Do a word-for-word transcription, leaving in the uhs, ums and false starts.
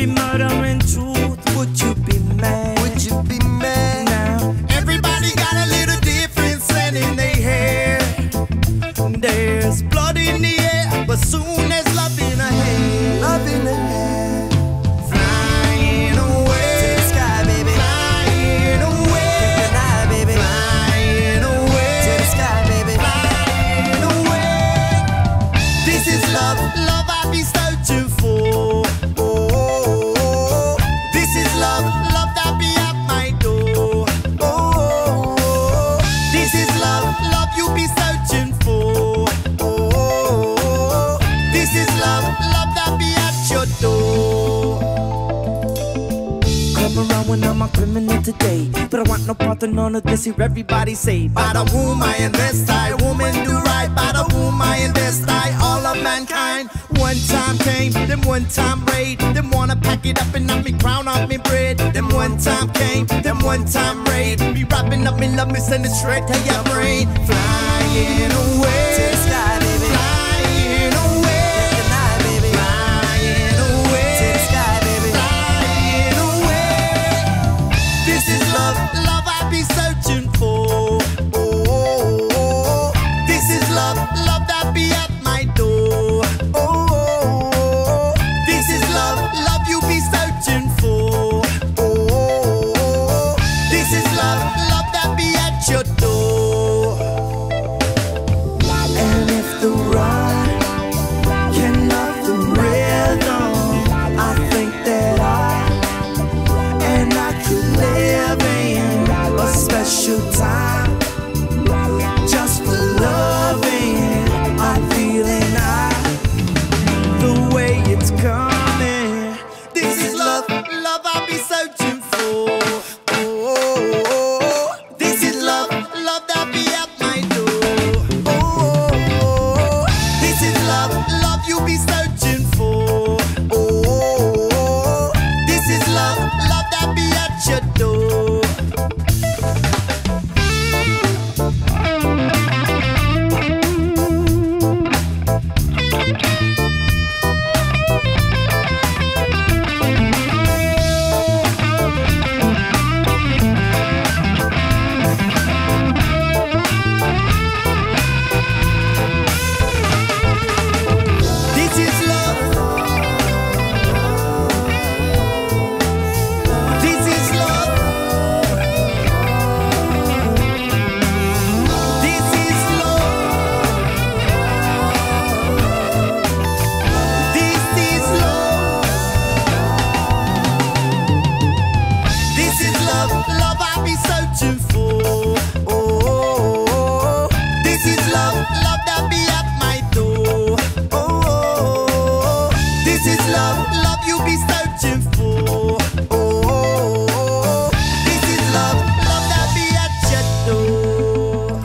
be murdering truth, would you be mad? Would you be mad? Now, everybody got a little different scent in their hair. There's blood in the air, but soon there's love in the air. Love in the air. Flying away To the sky, baby. Flying away Take the night, baby. Flying away To the sky, baby. Flying away. This is love, love I be searching for. Oh, oh, oh, This is love, love that be at my door. oh, oh, oh, This is love, love you be searching for. oh, oh, oh. This is love, love that be at your door. Come around when I'm a criminal today, but I want no part of none of this. Hear everybody say, by the womb I invest, I woman do right. By the womb I invest, I all of mankind. One time came, then one time raid. Then wanna pack it up and knock me crown off me bread. Then one time came, then one time raid. Me wrapping up me love, me send it straight to your brain. Flying away To the sky, baby. Flying away Take the night, baby. Flying away To the sky, baby. Flying away. This is love, love I be searching for. Oh, oh, oh, This is love, love that be at my door. oh, oh, oh, This is love, love you be searching for. oh, oh, oh. This is love, love that be at your door. And if the rhyme can love the rhythm, I think that I and I could live in a special time just for loving. I'm feeling I the way it's coming. This is love, love I be searching for. Oh, oh, oh, This is love, love that be at my door. oh, oh, This is love, love you be searching for. oh, oh. This is love, love that be at your door. This is love. This is love. This is love. This is love. This is love, love I be searching for. Oh, oh, oh, This is love, love that be at my door. oh, oh, This is love, love you be searching for. oh, oh. This is love, love that be at your door.